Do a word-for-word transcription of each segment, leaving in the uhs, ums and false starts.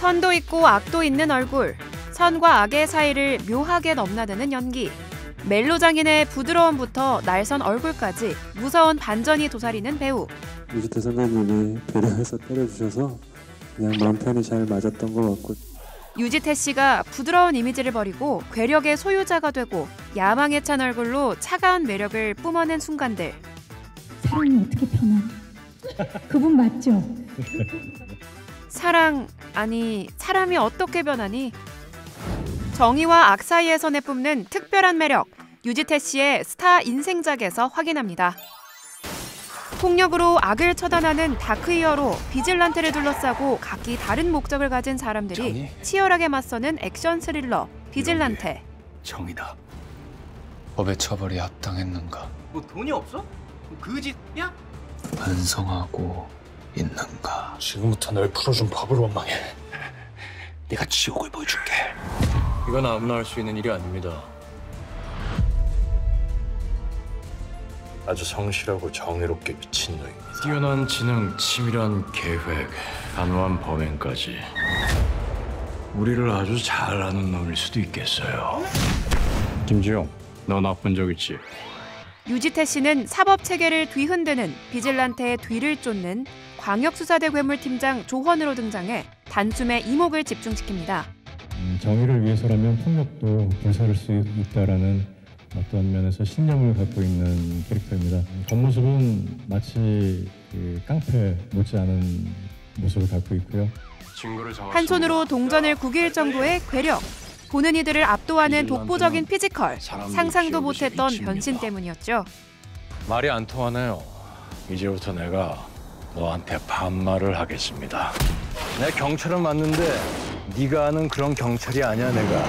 선도 있고 악도 있는 얼굴, 선과 악의 사이를 묘하게 넘나드는 연기. 멜로 장인의 부드러움부터 날선 얼굴까지 무서운 반전이 도사리는 배우. 유지태 선배님이 배려해서 때려주셔서 그냥 마음 편히 잘 맞았던 것 같고. 유지태 씨가 부드러운 이미지를 버리고 괴력의 소유자가 되고 야망에 찬 얼굴로 차가운 매력을 뿜어낸 순간들. 사랑이 어떻게 편하? 그분 맞죠? 사랑, 아니 사람이 어떻게 변하니? 정의와 악 사이에서 내뿜는 특별한 매력, 유지태 씨의 스타 인생작에서 확인합니다. 폭력으로 악을 처단하는 다크히어로 비질란테를 둘러싸고 각기 다른 목적을 가진 사람들이 정의? 치열하게 맞서는 액션 스릴러 비질란테. 정의다. 법의 처벌이 합당했는가? 뭐 돈이 없어? 그 짓이야? 반성하고 있는가? 지금부터 널 풀어준 법을 원망해. 내가 지옥을 보여줄게. 이건 아무나 할 수 있는 일이 아닙니다. 아주 성실하고 정의롭게 미친놈입니다. 뛰어난 지능, 치밀한 계획, 단호한 범행까지. 우리를 아주 잘 아는 놈일 수도 있겠어요. 김지용, 너 나쁜 적 있지? 유지태 씨는 사법 체계를 뒤흔드는 비질란테의 뒤를 쫓는 광역수사대 괴물팀장 조헌으로 등장해 단숨에 이목을 집중시킵니다. 음, 정의를 위해서라면 폭력도 불사를 수 있다라는 어떤 면에서 신념을 갖고 있는 캐릭터입니다. 겉모습은 마치 그 깡패 못지않은 모습을 갖고 있고요. 한 손으로 동전을 구길 정도의 괴력, 보는 이들을 압도하는 독보적인 피지컬, 상상도 못했던 변신 때문이었죠. 말이 안 통하네요. 이제부터 내가 너한테 반말을 하겠습니다. 내 경찰은 맞는데 네가 아는 그런 경찰이 아니야, 내가.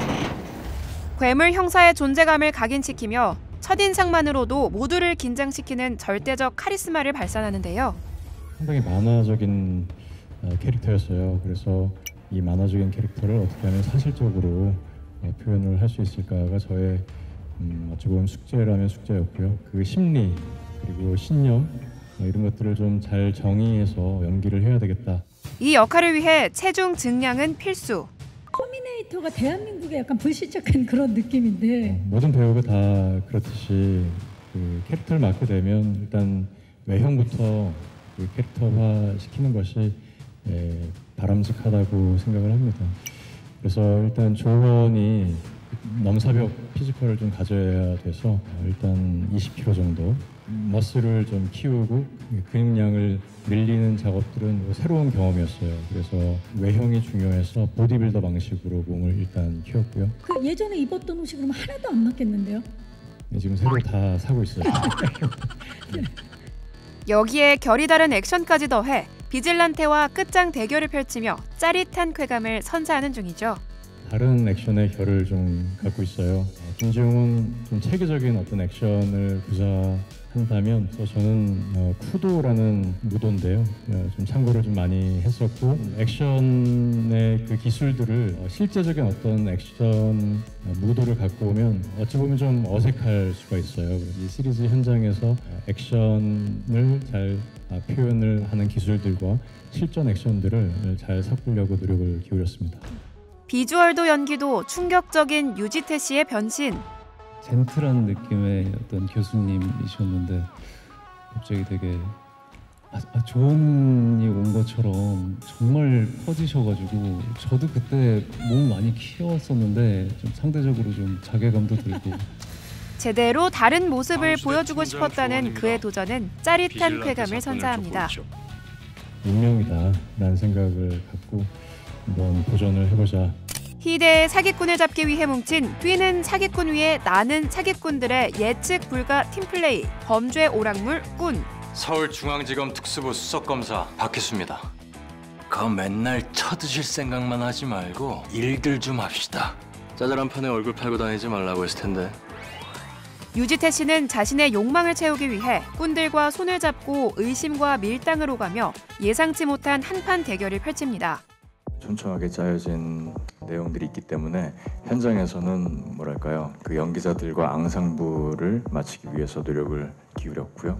괴물 형사의 존재감을 각인시키며 첫인상만으로도 모두를 긴장시키는 절대적 카리스마를 발산하는데요. 상당히 만화적인 캐릭터였어요. 그래서 이 만화적인 캐릭터를 어떻게 하면 사실적으로 표현을 할 수 있을까가 저의 음, 어찌 보면 숙제라면 숙제였고요. 그 심리 그리고 신념 이런 것들을 좀 잘 정의해서 연기를 해야 되겠다. 이 역할을 위해 체중 증량은 필수. 터미네이터가 대한민국의 약간 불시착한 그런 느낌인데 어, 모든 배우가 다 그렇듯이 그 캐릭터를 맡게 되면 일단 외형부터 그 캐릭터화 시키는 것이 예, 바람직하다고 생각을 합니다. 그래서 일단 조헌이 넘사벽 피지컬을 좀 가져야 돼서 일단 이십 킬로그램 정도 머슬을 좀 키우고 근육량을 늘리는 작업들은 새로운 경험이었어요. 그래서 외형이 중요해서 보디빌더 방식으로 몸을 일단 키웠고요. 그 예전에 입었던 옷이 그럼 하나도 안 맞겠는데요? 네, 지금 새로 다 사고 있어요. 여기에 결이 다른 액션까지 더해 비질란테와 끝장 대결을 펼치며 짜릿한 쾌감을 선사하는 중이죠. 다른 액션의 결을 좀 갖고 있어요. 김지용은 좀 체계적인 어떤 액션을 구사한다면 또 저는 어, 쿠도라는 무도인데요. 어, 좀 참고를 좀 많이 했었고 액션의 그 기술들을 어, 실제적인 어떤 액션 어, 무도를 갖고 오면 어찌 보면 좀 어색할 수가 있어요. 이 시리즈 현장에서 액션을 잘 아, 표현을 하는 기술들과 실전 액션들을 잘 섞으려고 노력을 기울였습니다. 비주얼도 연기도 충격적인 유지태 씨의 변신. 젠틀한 느낌의 어떤 교수님이셨는데 갑자기 되게 아, 아, 조언이 온 것처럼 정말 커지셔가지고 저도 그때 몸 많이 키웠었는데 좀 상대적으로 좀 자괴감도 들고 제대로 다른 모습을 보여주고 싶었다는 그의 도전은 짜릿한 쾌감을 선사합니다. 운명이다라는 생각을 갖고 한번 도전을 해보자. 희대의 사기꾼을 잡기 위해 뭉친 뛰는 사기꾼 위에 나는 사기꾼들의 예측 불가 팀플레이, 범죄 오락물 꾼. 서울중앙지검 특수부 수석검사 박희수입니다. 그 맨날 쳐드실 생각만 하지 말고 일들 좀 합시다. 짜잘한 판에 얼굴 팔고 다니지 말라고 했을 텐데. 유지태 씨는 자신의 욕망을 채우기 위해 꾼들과 손을 잡고 의심과 밀당을 오가며 예상치 못한 한판 대결을 펼칩니다. 촘촘하게 짜여진 내용들이 있기 때문에 현장에서는 뭐랄까요, 그 연기자들과 앙상블을 맞추기 위해서 노력을 기울였고요.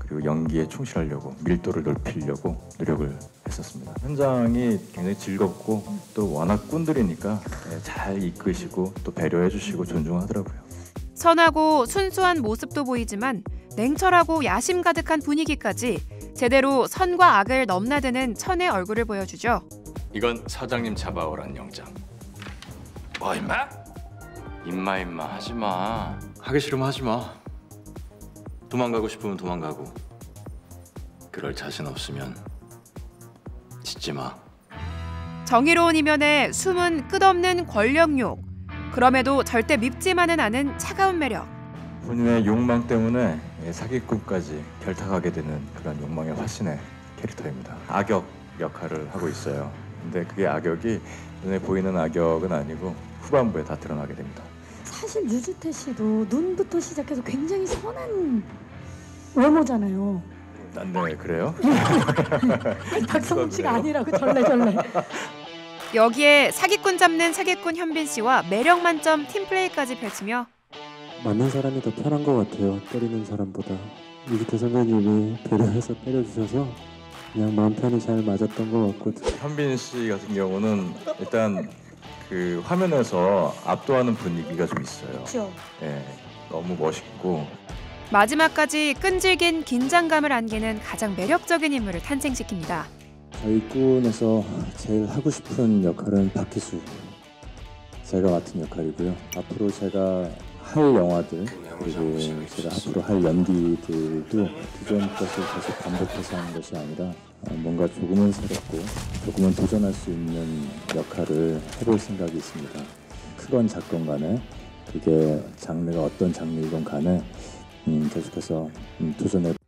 그리고 연기에 충실하려고 밀도를 넓히려고 노력을 했었습니다. 현장이 굉장히 즐겁고 또 워낙 꾼들이니까 잘 이끄시고 또 배려해 주시고 존중하더라고요. 선하고 순수한 모습도 보이지만 냉철하고 야심 가득한 분위기까지 제대로 선과 악을 넘나드는 천의 얼굴을 보여주죠. 이건 사장님 잡아오란 영장. 뭐 임마? 임마 임마 하지 마. 하기 싫으면 하지 마. 도망가고 싶으면 도망가고. 그럴 자신 없으면 짓지 마. 정의로운 이면에 숨은 끝없는 권력욕. 그럼에도 절대 밉지만은 않은 차가운 매력. 본인의 욕망 때문에 사기꾼까지 결탁하게 되는 그런 욕망의 화신의 캐릭터입니다. 악역 역할을 하고 있어요. 근데 그게 악역이 눈에 보이는 악역은 아니고 후반부에 다 드러나게 됩니다. 사실 유지태 씨도 눈부터 시작해서 굉장히 선한 외모잖아요. 난 네, 그래요? 아니, 박성욱 씨가 아니라고 절레절레. 여기에 사기꾼 잡는 사기꾼 현빈 씨와 매력 만점 팀플레이까지 펼치며 맞는 사람이 더 편한 것 같아요. 때리는 사람보다. 유지태 선배님이 배려해서 때려주셔서 그냥 마음 편히 잘 맞았던 것 같거든요. 현빈 씨 같은 경우는 일단 그 화면에서 압도하는 분위기가 좀 있어요. 그렇죠. 예, 너무 멋있고 마지막까지 끈질긴 긴장감을 안기는 가장 매력적인 인물을 탄생시킵니다. 저희 꾼에서 제일 하고 싶은 역할은 박희수. 제가 맡은 역할이고요. 앞으로 제가 할 영화들 그리고 제가 앞으로 할 연기들도 기존 것을 계속 반복해서 하는 것이 아니라 뭔가 조금은 새롭고 조금은 도전할 수 있는 역할을 해볼 생각이 있습니다. 크건 작건 간에 그게 장르가 어떤 장르이건 간에 음, 계속해서 음, 도전해